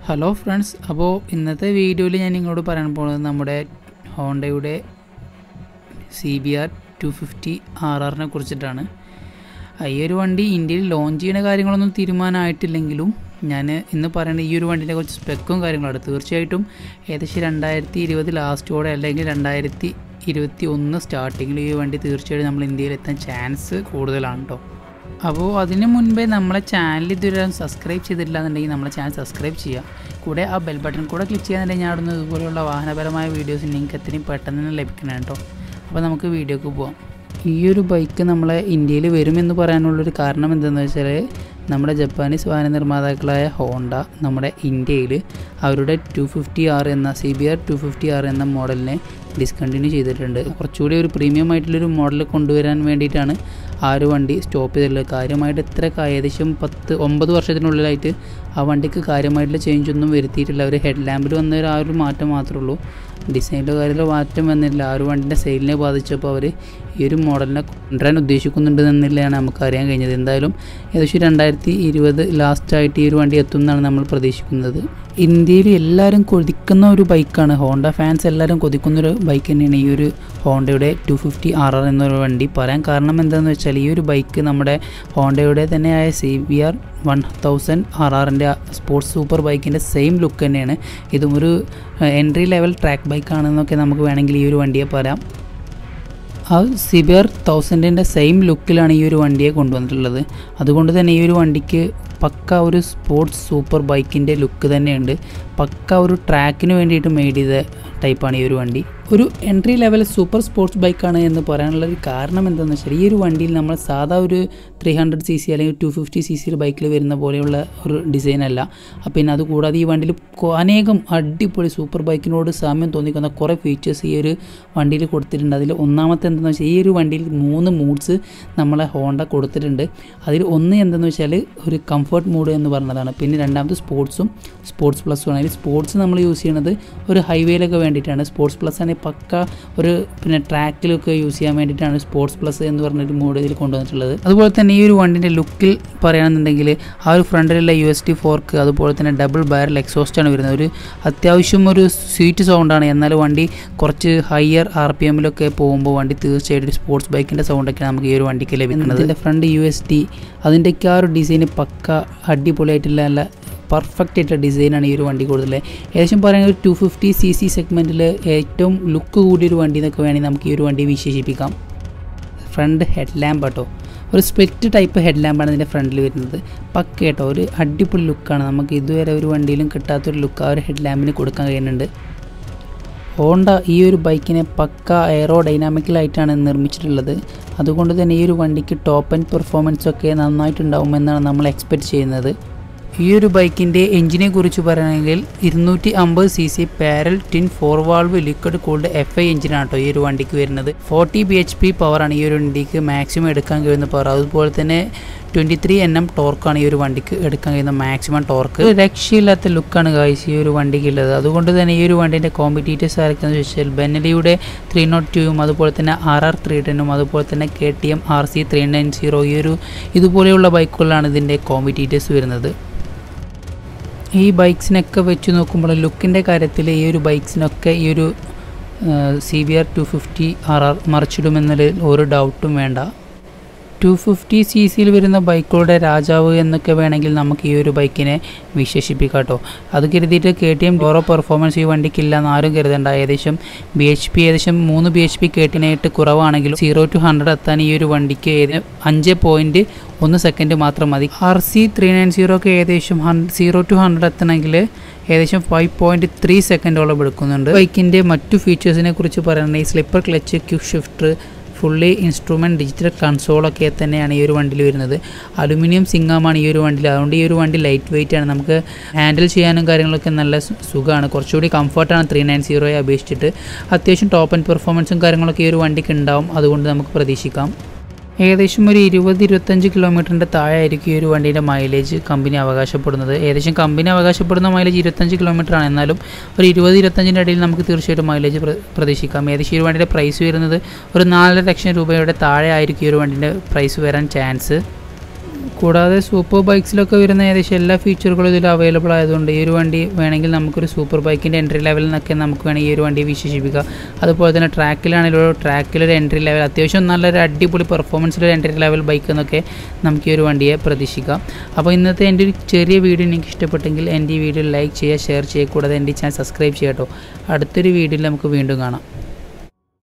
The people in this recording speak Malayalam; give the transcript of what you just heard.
ഹലോ ഫ്രണ്ട്സ്, അപ്പോൾ ഇന്നത്തെ വീഡിയോയിൽ ഞാൻ നിങ്ങളോട് പറയാൻ പോകുന്നത് നമ്മുടെ ഹോണ്ടയുടെ CBR 250 RRനെ കുറിച്ചിട്ടാണ്. ഈ ഒരു വണ്ടി ഇന്ത്യയിൽ ലോഞ്ച് ചെയ്യുന്ന കാര്യങ്ങളൊന്നും തീരുമാനമായിട്ടില്ലെങ്കിലും ഞാൻ ഇന്ന് പറയുന്നത് ഈ ഒരു വണ്ടീൻ്റെ കുറച്ച് സ്പെക്കും കാര്യങ്ങളാണ്. തീർച്ചയായിട്ടും ഏകദേശം 2020 ലാസ്റ്റോടെ അല്ലെങ്കിൽ 2021 സ്റ്റാർട്ടിങ്ങിൽ ഈ വണ്ടി തീർച്ചയായിട്ടും നമ്മൾ ഇന്ത്യയിൽ എത്താൻ ചാൻസ് കൂടുതലാണ് കേട്ടോ. അപ്പോൾ അതിന് മുൻപേ നമ്മളെ ചാനൽ ഇതുവരെ സബ്സ്ക്രൈബ് ചെയ്തിട്ടില്ല എന്നുണ്ടെങ്കിൽ നമ്മളെ ചാനൽ സബ്സ്ക്രൈബ് ചെയ്യുക. കൂടെ ആ ബെൽ ബട്ടൺ കൂടെ ക്ലിക്ക് ചെയ്യാന്നുണ്ടെങ്കിൽ ഞാൻ അവിടുന്ന് ഇതുപോലെയുള്ള വാഹനപരമായ വീഡിയോസ് നിങ്ങൾക്ക് എത്രയും പെട്ടെന്ന് തന്നെ ലഭിക്കണം കേട്ടോ. അപ്പോൾ നമുക്ക് വീഡിയോക്ക് പോകാം. ഈ ഒരു ബൈക്ക് നമ്മളെ ഇന്ത്യയിൽ വരുമെന്ന് പറയാനുള്ളൊരു കാരണം എന്താണെന്ന് വെച്ചാൽ നമ്മുടെ ജപ്പാനീസ് വാഹന നിർമ്മാതാക്കളായ ഹോണ്ട നമ്മുടെ ഇന്ത്യയിൽ അവരുടെ 250R എന്ന CBR 250R എന്ന മോഡലിനെ ഡിസ്കണ്ടിന്യൂ ചെയ്തിട്ടുണ്ട്. കുറച്ചുകൂടി ഒരു പ്രീമിയം ആയിട്ടുള്ളൊരു മോഡൽ കൊണ്ടുവരാൻ വേണ്ടിയിട്ടാണ് ആ ഒരു വണ്ടി സ്റ്റോപ്പ് ചെയ്തിട്ടുള്ളത്. കാര്യമായിട്ട് ഏകദേശം 9 വർഷത്തിനുള്ളിലായിട്ട് ആ വണ്ടിക്ക് കാര്യമായിട്ടുള്ള ചേഞ്ച് ഒന്നും വരുത്തിയിട്ടില്ല. ഒരു ഹെഡ് ലാമ്പിൽ വന്ന ആ ഒരു മാറ്റം മാത്രമേ ഉള്ളൂ. ഡിസൈനിൻ്റെ കാര്യത്തിൽ മാറ്റം വന്നില്ല. ആ ഒരു വണ്ടിൻ്റെ സെയിലിനെ ബാധിച്ചപ്പോൾ അവർ ഈ ഒരു മോഡലിനെ കൊണ്ടുവരാൻ ഉദ്ദേശിക്കുന്നുണ്ട് എന്നുള്ളതാണ് നമുക്ക് അറിയാൻ കഴിഞ്ഞത്. എന്തായാലും ഏകദേശം 2020 ലാസ്റ്റായിട്ട് ഈ ഒരു വണ്ടി എത്തുമെന്നാണ് നമ്മൾ പ്രതീക്ഷിക്കുന്നത്. ഇന്ത്യയിൽ എല്ലാവരും കൊതിക്കുന്ന ഒരു ബൈക്കാണ്, ഹോണ്ട ഫാൻസ് എല്ലാവരും കൊതിക്കുന്നൊരു ബൈക്ക് തന്നെയാണ് ഈ ഒരു ഹോണ്ടയുടെ 250RR എന്നൊരു വണ്ടി. പറയാൻ കാരണം എന്താണെന്ന് വെച്ചാൽ ഈ ഒരു ബൈക്ക് നമ്മുടെ ഹോണ്ടയുടെ തന്നെയായ CBR 1000RRൻ്റെ സ്പോർട്സ് സൂപ്പർ ബൈക്കിൻ്റെ സെയിം ലുക്ക് തന്നെയാണ്. ഇതും ഒരു എൻട്രി ലെവൽ ട്രാക്ക് ബൈക്കാണെന്നൊക്കെ നമുക്ക് വേണമെങ്കിൽ ഈ ഒരു വണ്ടിയെ പറയാം. ആ CBR 1000ൻ്റെ സെയിം ലുക്കിലാണ് ഈ ഒരു വണ്ടിയെ കൊണ്ടുവന്നിട്ടുള്ളത്. അതുകൊണ്ട് തന്നെ ഈ ഒരു വണ്ടിക്ക് പക്ക ഒരു സ്പോർട്സ് സൂപ്പർ ബൈക്കിൻ്റെ ലുക്ക് തന്നെയുണ്ട്. പക്ക ഒരു ട്രാക്കിന് വേണ്ടിയിട്ട് മെയ്ഡ് ചെയ്ത ടൈപ്പാണ് ഈ ഒരു വണ്ടി. ഒരു എൻട്രി ലെവൽ സൂപ്പർ സ്പോർട്സ് ബൈക്കാണ് എന്ന് പറയാനുള്ളൊരു കാരണം എന്താണെന്ന് വെച്ചാൽ ഈ ഒരു വണ്ടിയിൽ നമ്മൾ സാധാ ഒരു 300cc അല്ലെങ്കിൽ 250cc ബൈക്കിൽ വരുന്ന പോലെയുള്ള ഒരു ഡിസൈനല്ല. പിന്നെ അതുകൂടാതെ ഈ വണ്ടിയിൽ അനേകം അടിപൊളി സൂപ്പർ ബൈക്കിനോട് സാമ്യം തോന്നിക്കുന്ന കുറേ ഫീച്ചേഴ്സ് ഈ ഒരു വണ്ടിയിൽ കൊടുത്തിട്ടുണ്ട്. അതിൽ ഒന്നാമത്തെ എന്താണെന്ന് വെച്ചാൽ ഈ ഒരു വണ്ടിയിൽ 3 മൂഡ്സ് നമ്മളെ ഹോണ്ട കൊടുത്തിട്ടുണ്ട്. അതിൽ ഒന്ന് എന്താണെന്ന് വെച്ചാൽ ഒരു കംഫർട്ട് മൂഡ് എന്ന് പറഞ്ഞതാണ്. പിന്നെ രണ്ടാമത് സ്പോർട്സ് പ്ലസും ആണ്. അതിൽ സ്പോർട്സ് നമ്മൾ യൂസ് ചെയ്യുന്നത് ഒരു ഹൈവേയിലൊക്കെ വേണ്ടിയിട്ടാണ്. സ്പോർട്സ് പ്ലസ് ആണ് പക്ക ഒരു ട്രാക്കിലൊക്കെ യൂസ് ചെയ്യാൻ വേണ്ടിയിട്ടാണ് സ്പോർട്സ് പ്ലസ് എന്ന് പറഞ്ഞൊരു മോഡ് ഇതിൽ കൊണ്ടുവന്നിട്ടുള്ളത്. അതുപോലെ തന്നെ ഈ ഒരു വണ്ടിൻ്റെ ലുക്കിൽ പറയുകയാണെന്നുണ്ടെങ്കിൽ ആ ഒരു ഫ്രണ്ടിലുള്ള USD ഫോർക്ക്, അതുപോലെ തന്നെ ഡബിൾ ബാരൽ എക്സോസ്റ്റാണ് വരുന്നത്. ഒരു അത്യാവശ്യം ഒരു സ്വീറ്റ് സൗണ്ടാണ്. എന്നാൽ വണ്ടി കുറച്ച് ഹയർ RPMലൊക്കെ പോകുമ്പോൾ വണ്ടി തീർച്ചയായിട്ടും ഒരു സ്പോർട്സ് ബൈക്കിൻ്റെ സൗണ്ടൊക്കെയാണ് നമുക്ക് ഈ ഒരു വണ്ടിക്ക് ലഭിക്കുന്നത്. ഇതിൻ്റെ ഫ്രണ്ട് USD അതിൻ്റെയൊക്കെ ആ ഒരു ഡിസൈന് പക്ക അടിപൊളിയായിട്ടുള്ള നല്ല പെർഫെക്റ്റ് ആയിട്ടുള്ള ഡിസൈനാണ് ഈ ഒരു വണ്ടി കൂടുതൽ. ഏകദേശം പറയുന്നത് 250cc സെഗ്മെൻറ്റിൽ ഏറ്റവും ലുക്ക് കൂടിയൊരു വണ്ടി എന്നൊക്കെ വേണമെങ്കിൽ നമുക്ക് ഈ ഒരു വണ്ടി വിശേഷിപ്പിക്കാം. ഫ്രണ്ട് ഹെഡ് ലാമ്പ് കേട്ടോ, ഒരു സ്പ്ലിറ്റ് ടൈപ്പ് ഹെഡ് ലാമ്പാണ് ഇതിൻ്റെ ഫ്രണ്ടിൽ വരുന്നത്. പക്ക കേട്ടോ, ഒരു അടിപൊളി ലുക്കാണ്. നമുക്ക് ഇതുവരെ ഒരു വണ്ടിയിലും കിട്ടാത്തൊരു ലുക്ക് ആ ഒരു ഹെഡ് ലാമ്പിന് കൊടുക്കാൻ കഴിയുന്നുണ്ട്. ഹോണ്ട ഈ ഒരു ബൈക്കിനെ പക്ക എയറോ ഡൈനാമിക്കലായിട്ടാണ് നിർമ്മിച്ചിട്ടുള്ളത്. അതുകൊണ്ട് തന്നെ ഈ ഒരു വണ്ടിക്ക് ടോപ്പ് ആൻഡ് പെർഫോമൻസൊക്കെ നന്നായിട്ടുണ്ടാവുമെന്നാണ് നമ്മൾ എക്സ്പെക്റ്റ് ചെയ്യുന്നത്. ഈ ഒരു ബൈക്കിൻ്റെ എഞ്ചിനെ കുറിച്ച് പറയുകയാണെങ്കിൽ 250cc parallel twin 4 valve liquid cooled FI എഞ്ചിനാണ് കേട്ടോ ഈ ഒരു വണ്ടിക്ക് വരുന്നത്. 40 bhp പവറാണ് ഈ ഒരു വണ്ടിക്ക് മാക്സിമം എടുക്കാൻ കഴിയുന്ന പവർ. അതുപോലെ തന്നെ 23 Nm ടോർക്കാണ് ഈ ഒരു വണ്ടിക്ക് എടുക്കാൻ കഴിയുന്ന മാക്സിമം ടോർക്ക്. രക്ഷയില്ലാത്ത ലുക്കാണ് ഗൈസ് ഈ ഒരു വണ്ടിക്ക് ഉള്ളത്. അതുകൊണ്ട് തന്നെ ഈ ഒരു വണ്ടീൻ്റെ കോമ്പറ്റീറ്റേഴ്സ് ആയിരിക്കുന്നത് വെച്ചാൽ ബെന്നലിയുടെ 302ഉം അതുപോലെ തന്നെ RR 310ഉം അതുപോലെ തന്നെ KTM RC 390 ഇതുപോലെയുള്ള ബൈക്കുകളാണ് ഇതിൻ്റെ കോമ്പറ്റീറ്റേഴ്സ് വരുന്നത്. ഈ ബൈക്സിനൊക്കെ വെച്ച് നോക്കുമ്പോൾ ലുക്കിൻ്റെ കാര്യത്തിൽ ഈ ഒരു ബൈക്സിനൊക്കെ ഈ ഒരു CBR 250RR മറിച്ചിടുമെന്നതിൽ ഒരു ഡൗട്ടും വേണ്ട. 250cc വരുന്ന ബൈക്കുകളുടെ രാജാവ് എന്നൊക്കെ വേണമെങ്കിൽ നമുക്ക് ഈ ഒരു ബൈക്കിനെ വിശേഷിപ്പിക്കാം കേട്ടോ. അത് കരുതിയിട്ട് KTM ഓരോ പെർഫോമൻസ് ഈ വണ്ടിക്കില്ല എന്ന് ആരും കരുതണ്ട. ഏകദേശം 3 bhp KTM കുറവാണെങ്കിലും 0 to 100 എത്താൻ ഈ ഒരു വണ്ടിക്ക് 5.1 സെക്കൻഡ് മാത്രം മതി. RC 390 ഒക്കെ ഏകദേശം 0 to 100 എത്തണമെങ്കിൽ ഏകദേശം 5.3 സെക്കൻഡോളം എടുക്കുന്നുണ്ട്. ബൈക്കിൻ്റെ മറ്റു ഫീച്ചേഴ്സിനെ കുറിച്ച് പറയുകയാണെങ്കിൽ slipper clutch, quick shifter, fully instrument digital കൺസോളൊക്കെ തന്നെയാണ് ഈ ഒരു വണ്ടിയിൽ വരുന്നത്. അലുമിനിയം സിംഗമാണ് ഈ ഒരു വണ്ടിയിൽ. അതുകൊണ്ട് ഈ ഒരു വണ്ടി ലൈറ്റ് വെയിറ്റ് ആണ്. നമുക്ക് ഹാൻഡിൽ ചെയ്യാനും കാര്യങ്ങളൊക്കെ നല്ല സുഖമാണ്. കുറച്ചുകൂടി കംഫർട്ടാണ് 390യെ അപേക്ഷിച്ചിട്ട്. അത്യാവശ്യം ടോപ്പ് ആൻഡ് പെർഫോമൻസും കാര്യങ്ങളൊക്കെ ഈ ഒരു വണ്ടിക്ക് ഉണ്ടാവും. അതുകൊണ്ട് നമുക്ക് പ്രതീക്ഷിക്കാം. ഏകദേശം ഒരു 20-25 കിലോമീറ്ററിൻ്റെ താഴെ ആയിരിക്കും ഈ ഒരു വണ്ടീൻ്റെ മൈലേജ് കമ്പനി അവകാശപ്പെടുന്നത്. ഏകദേശം കമ്പനി അവകാശപ്പെടുന്ന മൈലേജ് 25 കിലോമീറ്ററാണ്. എന്നാലും ഒരു 20-25ൻ്റെ ഇടയിൽ നമുക്ക് തീർച്ചയായിട്ടും മൈലേജ് പ്രതീക്ഷിക്കാം. ഏകദേശം ഈ ഒരു വണ്ടിയുടെ പ്രൈസ് വരുന്നത് ഒരു 4 ലക്ഷം രൂപയുടെ താഴെ ആയിരിക്കും ഈ ഒരു വണ്ടീൻ്റെ പ്രൈസ് വരാൻ ചാൻസ്. കൂടാതെ സൂപ്പർ ബൈക്സിലൊക്കെ വരുന്ന ഏകദേശം എല്ലാ ഫീച്ചറുകളും ഇതിൽ അവൈലബിൾ ആയതുകൊണ്ട് ഈ ഒരു വണ്ടി വേണമെങ്കിൽ നമുക്കൊരു സൂപ്പർ ബൈക്കിൻ്റെ എൻട്രി ലെവലിൽ നിന്നൊക്കെ നമുക്ക് വേണമെങ്കിൽ ഈ ഒരു വണ്ടി വിശേഷിപ്പിക്കാം. അതുപോലെ തന്നെ ട്രാക്കിലൊരു എൻട്രി ലെവൽ അത്യാവശ്യം നല്ലൊരു അടിപൊളി പെർഫോമൻസിലൊരു എൻട്രി ലെവൽ ബൈക്ക് എന്നൊക്കെ നമുക്ക് ഈ ഒരു വണ്ടിയെ പ്രതീക്ഷിക്കാം. അപ്പോൾ ഇന്നത്തെ എൻ്റെ ഒരു ചെറിയ വീഡിയോ നിങ്ങൾക്ക് ഇഷ്ടപ്പെട്ടെങ്കിൽ എൻ്റെ ഈ വീഡിയോ ലൈക്ക് ചെയ്യുക, ഷെയർ ചെയ്യുക, കൂടാതെ എൻ്റെ ചാനൽ സബ്സ്ക്രൈബ് ചെയ്യാം കേട്ടോ. അടുത്തൊരു വീഡിയോയിൽ നമുക്ക് വീണ്ടും കാണാം.